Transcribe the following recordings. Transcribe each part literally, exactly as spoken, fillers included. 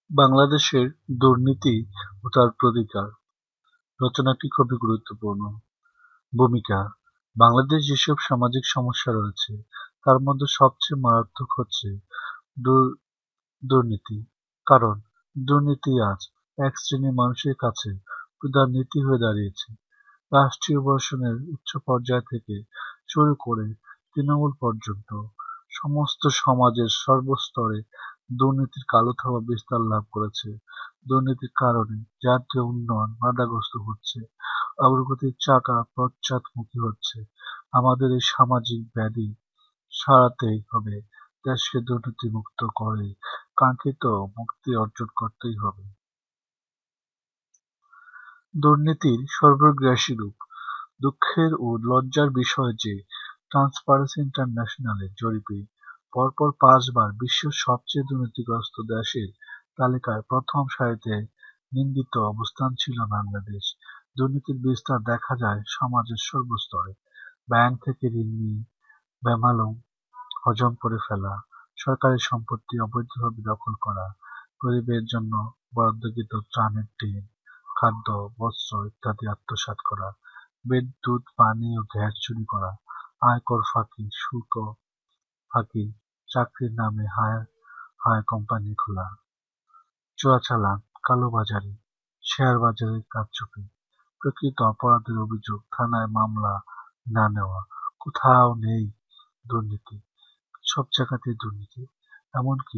বাংলাদেশের দুর্নীতি ও তার প্রতিকার রচনাটি খুবই গুরুত্বপূর্ণ ভূমিকা বাংলাদেশ যেসব সামাজিক সমস্যা রয়েছে তার মধ্যে সবচেয়ে মারাত্মক হচ্ছে দুর- দুর্নীতি। কারণ দুর্নীতি আজ এক শ্রেণীর মানুষের কাছে প্রধান নীতি হয়ে দাঁড়িয়েছে। রাষ্ট্রীয় প্রশাসনের উচ্চ পর্যায় থেকে শুরু করে তৃণমূল পর্যন্ত সমস্ত সমাজের সর্বস্তরে দুর্নীতির কালো থাবা বিস্তার লাভ করেছে। দুর্নীতির কারণে জাতীয় উন্নয়ন বাধাগ্রস্ত হচ্ছে, অগ্রগতির চাকা পশ্চাৎমুখী হচ্ছে। আমাদের এই সামাজিক ব্যাধি সরাতেই হবে, দেশকে দুর্নীতিমুক্ত করে কাঙ্ক্ষিত মুক্তি অর্জন করতেই হবে। দুর্নীতির সর্বগ্রাসী রূপ দুঃখের ও লজ্জার বিষয় যে ট্রান্সপারেন্সি ইন্টারন্যাশনালের জরিপে পরপর পাঁচবার বিশ্বের সবচেয়ে দুর্নীতিগ্রস্ত দেশের তালিকায় প্রথম সারিতে নিন্দিত অবস্থান ছিল বাংলাদেশ। দুর্নীতির বিস্তার দেখা যায় সমাজের সর্বস্তরে। ব্যাংক থেকে ঋণ নিয়ে বেমালুম হজম করে ফেলা, সরকারি সম্পত্তি অবৈধভাবে দখল করা, গরিবের জন্য বরাদ্দকৃত ত্রাণের টিন, খাদ্য, বস্ত্র ইত্যাদি আত্মসাৎ করা, বিদ্যুৎ, পানি ও গ্যাস চুরি করা, আয়কর ফাঁকি, শুল্ক ফাঁকি, চাকরির নামে হায়ার হায়ার কোম্পানি খোলা, চোরাচালান, কালোবাজারি, শেয়ার বাজারের কারচুপি, প্রকৃত অপরাধের অভিযোগ থানায় মামলা না নেওয়া, কোথাও নেই দুর্নীতি, সব জায়গাতেই দুর্নীতি। এমনকি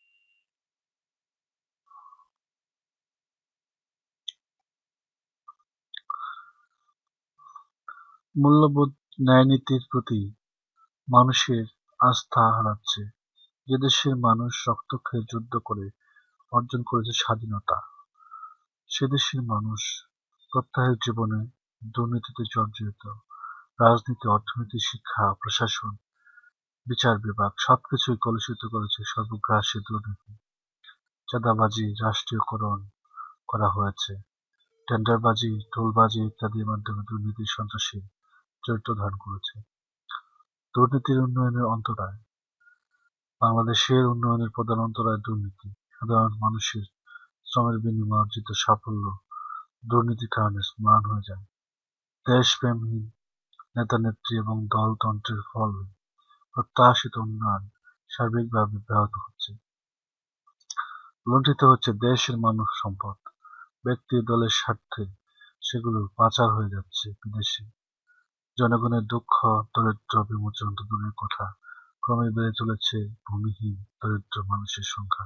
মূল্যবোধ ন্যায়নীতির প্রতি মানুষের আস্থা হারাচ্ছে। যে দেশের মানুষ রক্ত খেয়ে যুদ্ধ করে অর্জন করেছে স্বাধীনতা, সে দেশের মানুষ প্রত্যহের জীবনে দুর্নীতিতে জর্জরিত। রাজনীতি, অর্থনীতি, শিক্ষা, প্রশাসন, বিচার বিভাগ সবকিছুই কলুষিত করেছে সর্বগ্রাসী দুর্নীতি। চাঁদাবাজি রাষ্ট্রীয়করণ করা হয়েছে, টেন্ডারবাজি, টোলবাজি ইত্যাদির মাধ্যমে দুর্নীতি সন্ত্রাসী চরিত্র ধারণ করেছে। দুর্নীতির উন্নয়নের অন্তরায় বাংলাদেশের উন্নয়নের প্রধান অন্তরায় দুর্নীতি। সাধারণ মানুষের শ্রমের বিনিময়ে অর্জিত সাফল্য দুর্নীতির কারণে ম্লান হয়ে যায়। দেশপ্রেমহীন নেতা-নেত্রী এবং দলতন্ত্রের ফলে প্রত্যাশিত উন্নয়ন সার্বিকভাবে ব্যাহত হচ্ছে। লুণ্ঠিত হচ্ছে দেশের মানব সম্পদ, ব্যক্তি ও দলের স্বার্থে সেগুলো পাচার হয়ে যাচ্ছে বিদেশে। জনগণের দুঃখ দরিদ্র বিমোচন তো দূরের কথা, ক্রমে বেড়ে চলেছে ভূমিহীন দরিদ্র মানুষের সংখ্যা।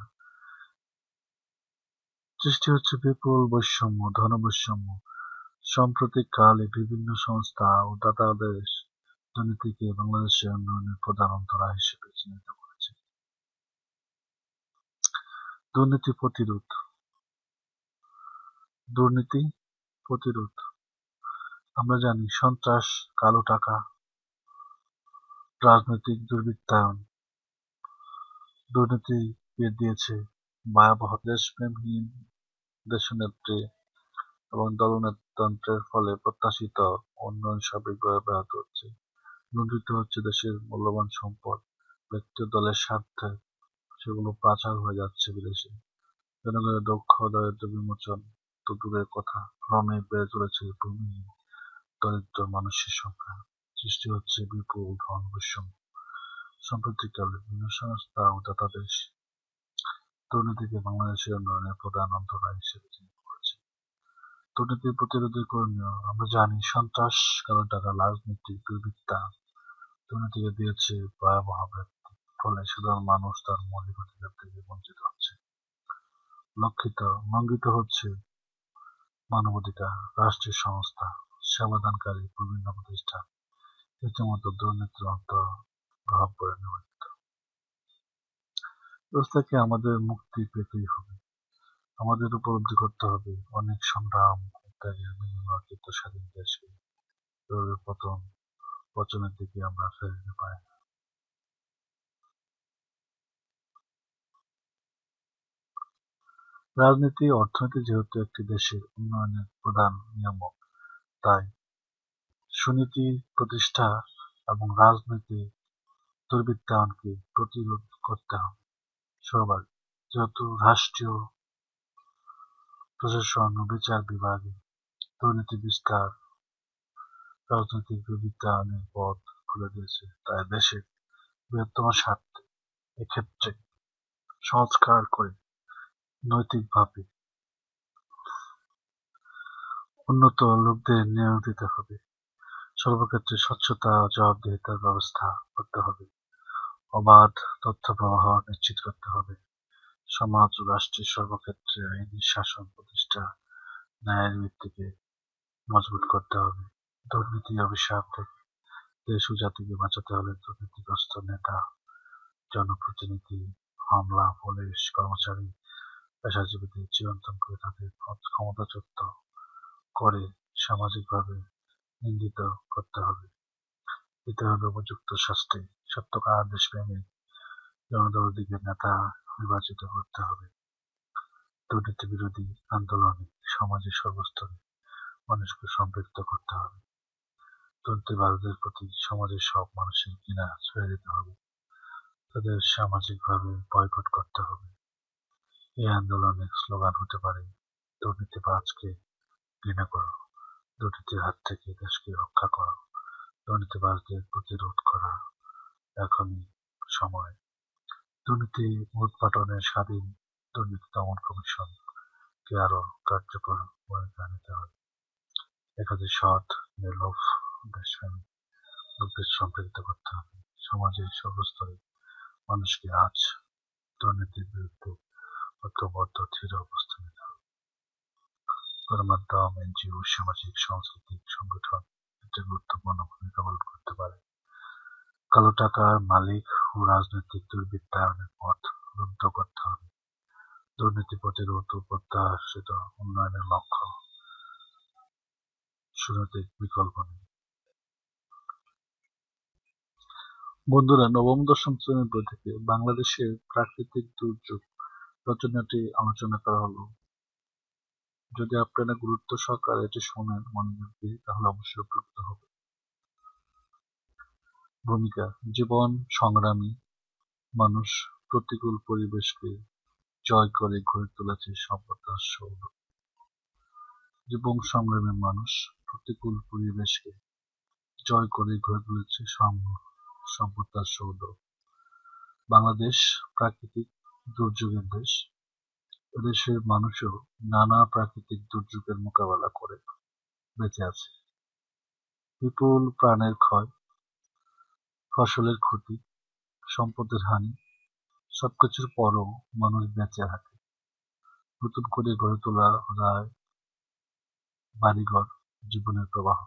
সৃষ্টি হচ্ছে বিপুল বৈষম্য, ধনবৈষম্য। সাম্প্রতিককালে বিভিন্ন সংস্থা ও দাতাদের দুর্নীতিকে বাংলাদেশের উন্নয়নের প্রধান অন্তরায় হিসেবে চিহ্নিত করেছে। দুর্নীতি প্রতিরোধ দুর্নীতি প্রতিরোধ আমরা জানি সন্ত্রাস, কালো টাকা, রাজনৈতিক দুর্বৃত্তায়ন দুর্নীতিকে দিয়েছে ভয়াবহ। দেশপ্রেমহীন দেশনেত্রী এবং দলনেতন্ত্রের ফলে প্রত্যাশিত উন্নয়ন সার্বিকভাবে ব্যাহত হচ্ছে। লুণ্ঠিত হচ্ছে দেশের মূল্যবান সম্পদ, ব্যক্তি ও দলের স্বার্থে সেগুলো পাচার হয়ে যাচ্ছে বিদেশে। জনগণের দুঃখ দারিদ্র বিমোচন তো দূরের কথা, ক্রমে বেড়ে চলেছে ভূমিহীন দরিদ্র মানুষের সংখ্যা। সৃষ্টি হচ্ছে বিপুল ধন বৈষম্য। সাম্প্রতিককালে বিভিন্ন সংস্থা ও দাতাদেশ দুর্নীতিকে বাংলাদেশের উন্নয়নের প্রধান অন্তরায় হিসেবে চিহ্নিত করেছে। দুর্নীতি প্রতিরোধের করণীয় আমরা জানি সন্ত্রাস, কালো টাকা, রাজনৈতিক দুর্বৃত্তায়ন দুর্নীতিকে দিয়েছে ভয়াবহ ব্যাপ্তি, ফলে সাধারণ মানুষ তার মৌলিক অধিকার থেকে বঞ্চিত হচ্ছে, লক্ষিত লঙ্ঘিত হচ্ছে মানবাধিকার। রাষ্ট্রীয় সংস্থা, সেবাদানকারী বিভিন্ন প্রতিষ্ঠান রীতিমতো দুর্নীতির অন্তর্ভাবে নিয়োজিত। এগুলো থেকে আমাদের মুক্তি পেতেই হবে। আমাদের উপলব্ধি করতে হবে অনেক সংগ্রাম ত্যাগের বিনিময়ে অর্জিত স্বাধীন দেশকে এভাবে পতন পতনের দিকে আমরা ফেলতে পারি না। রাজনীতি অর্থনীতি যেহেতু একটি দেশের উন্নয়নের প্রধান নিয়ামক, তাই সুনীতি প্রতিষ্ঠা এবং রাজনৈতিক দুর্বৃত্তায়নকে প্রতিরোধ করতে হবে সবার। যেহেতু রাষ্ট্রীয় প্রশাসন ও বিচার বিভাগে দুর্নীতি বিস্তার রাজনৈতিক বিবৃতায়নের পথ খুলে দিয়েছে, তাই দেশের বৃহত্তম স্বার্থে এক্ষেত্রে সংস্কার করে নৈতিকভাবে উন্নত লোকদের নিয়োগ দিতে হবে। সর্বক্ষেত্রে স্বচ্ছতা ও জবাবদিহিতার ব্যবস্থা করতে হবে। অবাধ তথ্য প্রবাহ নিশ্চিত করতে হবে। সমাজ ও রাষ্ট্রের সর্বক্ষেত্রে আইনি শাসন প্রতিষ্ঠা, ন্যায়ের ভিত্তিকে মজবুত করতে হবে। দুর্নীতি অভিশাপ থেকে দেশ ও জাতিকে বাঁচাতে হলে দুর্নীতিগ্রস্ত নেতা, জনপ্রতিনিধি, হামলা, পুলিশ কর্মচারী, পেশাজীবীদের চিরন্তন করে তাদের ক্ষমতাচ্যুত করে সামাজিকভাবে নিন্দিত করতে হবে। দিতে হবে উপযুক্ত শাস্তি। সত্যকার দেশপ্রেমিক জনদরদিকে নেতা নির্বাচিত করতে হবে। দুর্নীতি বিরোধী আন্দোলনে সমাজের সর্বস্তরে মানুষকে সম্পৃক্ত করতে হবে। দুর্নীতিবাজদের প্রতি সমাজের সব মানুষের ঘৃণা ছড়িয়ে দিতে হবে। তাদের সামাজিকভাবে বয়কট করতে হবে। এই আন্দোলনের স্লোগান হতে পারে, দুর্নীতিবাজকে ঘৃণা করো, দুর্নীতির হাত থেকে দেশকে রক্ষা করো, দুর্নীতিবাজদের প্রতিরোধ করা এখনই সময়। দুর্নীতি উৎপাটনের স্বাধীন দুর্নীতি দমন কমিশনকে আরো কার্যকর ভূমিকা নিতে হবে। একাধিক সৎ, নির্লোভ, দেশপ্রেমী লোকদের সম্পৃক্ত করতে হবে। সমাজের সর্বস্তরে মানুষকে আজ দুর্নীতির বিরুদ্ধে ঐক্যবদ্ধ দৃঢ় অবস্থান নিতে হবে। গণমাধ্যম, এনজিও, সামাজিক সাংস্কৃতিক সংগঠন এতে গুরুত্বপূর্ণ ভূমিকা পালন করতে পারে। কালো টাকার মালিক ও রাজনৈতিক দুর্বৃত্তায়নের পথ রুদ্ধ করতে হবে। দুর্নীতি প্রতিরোধ ও প্রত্যাশিত উন্নয়নের লক্ষ্য শুরুতে বিকল্প নেই। বন্ধুরা, নবম দশম শ্রেণীর বই থেকে বাংলাদেশের প্রাকৃতিক দুর্যোগ রচনাটি আলোচনা করা হলো। যদি আপনারা গুরুত্ব সহকারে এটি শোনেন মনোযোগ দিয়ে, তাহলে অবশ্যই উপকৃত হবে। ভূমিকা: জীবন সংগ্রামী মানুষ প্রতিকূল পরিবেশকে জয় করে গড়ে তুলেছে সভ্যতার সৌধ। জীবন সংগ্রামী মানুষ প্রতিকূল পরিবেশকে জয় করে গড়ে তুলেছে সভ্যতার সৌধ। বাংলাদেশ প্রাকৃতিক দুর্যোগের দেশ। এদেশের মানুষও নানা প্রাকৃতিক দুর্যোগের মোকাবেলা করে বেঁচে আছে। বিপুল প্রাণের ক্ষয়, ফসলের ক্ষতি, সম্পদের হানি, সবকিছুর পরও মানুষ বেঁচে থাকে। নতুন করে গড়ে তোলা যায় বাড়িঘর, জীবনের প্রবাহ।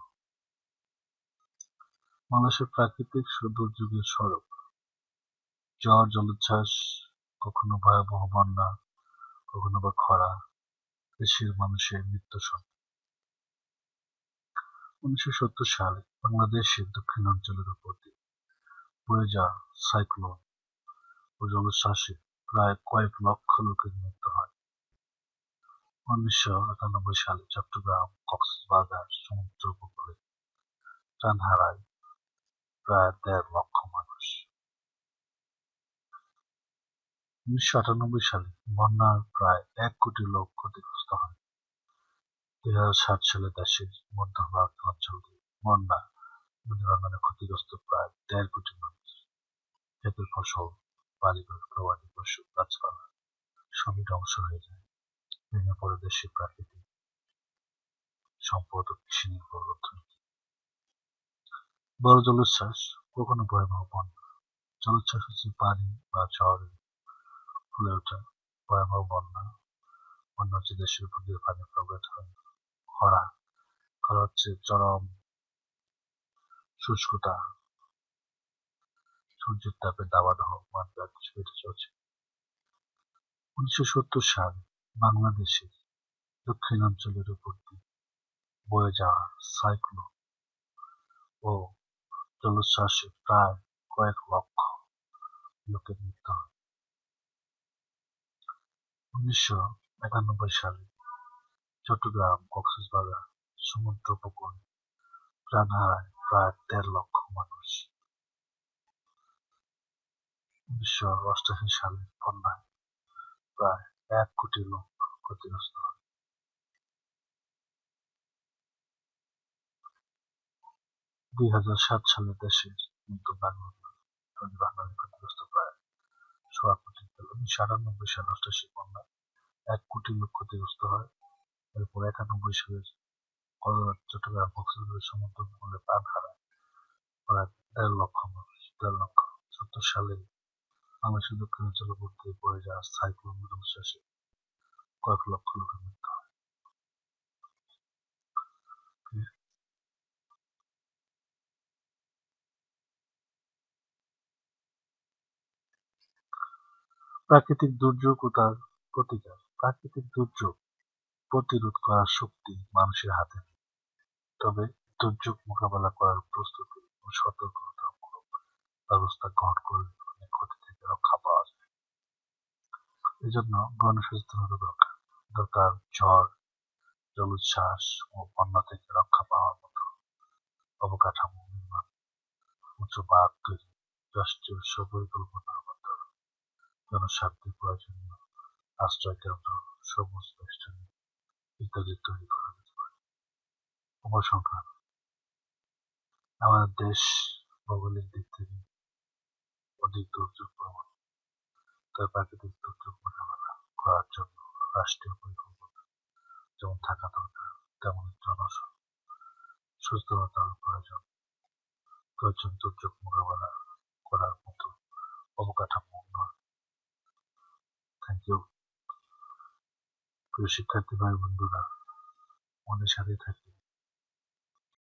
বাংলাদেশের প্রাকৃতিক দুর্যোগের স্বরূপ: ঝড়, জলোচ্ছ্বাস, কখনো ভয়াবহ বন্যা, কখনো বা খরা, দেশের মানুষের মৃত্যু সংখ্যা। উনিশশো সত্তর সালে বাংলাদেশের দক্ষিণাঞ্চলের উপর দিয়ে বয়ে যাওয়া সাইক্লোন ও জলোচ্ছ্বাসে প্রায় কয়েক লক্ষ লোকের মৃত্যু হয়। উনিশশো একানব্বই সালে চট্টগ্রাম, কক্সবাজার সমুদ্র উপকূলে প্রাণ হারায় প্রায় দেড় লক্ষ মানুষ। উনিশশো আটানব্বই সালে বন্যার প্রায় এক কোটি লোক ক্ষতিগ্রস্ত হয়। দুই হাজার সাত সালে দেশের মধ্যভাগ অঞ্চল দিয়ে বন্যা নদীভাঙনে ক্ষতিগ্রস্ত প্রায় দেড় কোটি মানুষ। ক্ষেতের ফসল, বাড়িঘর, গবাদি পশু, গাছপালা সবই ধ্বংস হয়ে যায়। ভেঙে পড়ে দেশের প্রাকৃতিক সম্পদ ও কৃষি নির্ভর অর্থনীতি। বড় জলোচ্ছ্বাস, কখনো ভয়াবহ বন্যা। জলোচ্ছ্বাস হচ্ছে পানি বা ঝড়ে ফুলে ওঠা ভয়াবহ বন্যা। বন্যা হচ্ছে দেশের উপর দিয়ে পানি প্রবাহিত হয়। খরা, খরা হচ্ছে চরম শুষ্কতা, সূর্যের তাপে দাবানল মাত্রা কিছু বেড়ে চলছে। উনিশশো সত্তর সালে বাংলাদেশের দক্ষিণাঞ্চলের উপর দিয়ে বয়ে যাওয়া সাইক্লোন ও জলোচ্ছ্বাসে প্রায় কয়েক লক্ষ লোকের মৃত্যু হয়। উনিশশো একানব্বই সালে চট্টগ্রাম, কক্সবাজার সমুদ্র উপকূলে প্রাণ হারায় প্রায় দেড় লক্ষ মানুষ। উনিশশো অষ্টাশি সালে বন্যায় প্রায় এক কোটি লোক ক্ষতিগ্রস্ত হয়। দুই হাজার সাত সালে দেশের মতো বাংলাদেশ ক্ষতিগ্রস্ত প্রায় সোয়া কোটি উনিশশো আটানব্বই সালে অষ্টাশি বন্যা এক কোটি লোক ক্ষতিগ্রস্ত হয়। এরপর একানব্বই সালের চট্টগ্রাম কক্সবাজার সমুদ্র উপকূলে প্রাণ হারায় প্রায় দেড় লক্ষ মানুষ। দেড় লক্ষ সত্তর সালে বাংলাদেশের দক্ষিণাঞ্চলে ভর্তি পড়ে যাওয়া সাইক্লোন ধ্বংসাবশেষে কয়েক লক্ষ লোকের মৃত্যু হয়। প্রাকৃতিক দুর্যোগ ও তার প্রতিকার। প্রাকৃতিক দুর্যোগ প্রতিরোধ করার শক্তি মানুষের হাতে নেই, তবে দুর্যোগ মোকাবেলা করার প্রস্তুতি ও সতর্কতামূলক ব্যবস্থা গ্রহণ করলে অনেক ক্ষতি থেকে রক্ষা পাওয়া যায়। এজন্য গণসচেতনতা দরকার। দরকার ঝড়, জলোচ্ছ্বাস ও বন্যা থেকে রক্ষা পাওয়ার মতো অবকাঠামো নির্মাণ, উঁচু বাঁধ তৈরি, রাষ্ট্রীয় পরিকল্পনা মতো জনস্বার্থে প্রয়োজনীয় আশ্রয়কেন্দ্র, সবুজ বেষ্টনী ইত্যাদি তৈরি করা যেতে পারে। উপসংহার: আমাদের দেশ ভৌগোলিক দিক থেকে অধিক দুর্যোগ প্রবণ, তাই প্রাকৃতিক দুর্যোগ মোকাবেলা করার জন্য রাষ্ট্রীয় পরিকল্পনা যেমন থাকা দরকার, তেমনি জনসচেতনতার প্রয়োজন। প্রয়োজন দুর্যোগ মোকাবেলা করার মতো অবকাঠামো উন্নয়ন। Thank you. প্রিয় শিক্ষার্থী ভাই বন্ধুরা, আমাদের সাথে থাকি।